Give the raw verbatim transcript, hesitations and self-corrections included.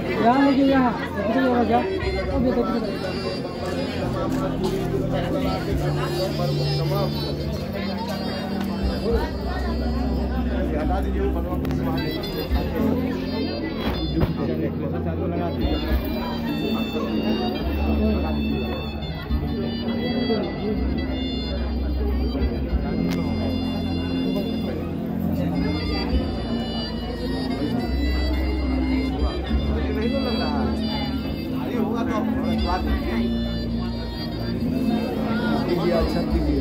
यहाँ लेके यहाँ कितने होगा क्या अब ये तो हटा दीजिए वो बनवा के सामान चालू लगा दीजिए अच्छा कीजिए